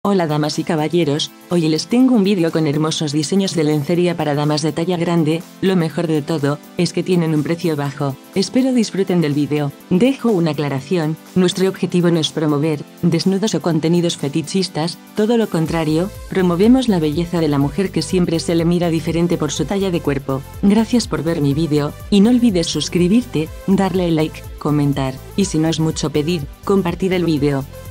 Hola damas y caballeros, hoy les tengo un vídeo con hermosos diseños de lencería para damas de talla grande. Lo mejor de todo, es que tienen un precio bajo. Espero disfruten del vídeo. Dejo una aclaración, nuestro objetivo no es promover desnudos o contenidos fetichistas, todo lo contrario, promovemos la belleza de la mujer que siempre se le mira diferente por su talla de cuerpo. Gracias por ver mi vídeo, y no olvides suscribirte, darle like, comentar, y si no es mucho pedir, compartir el vídeo.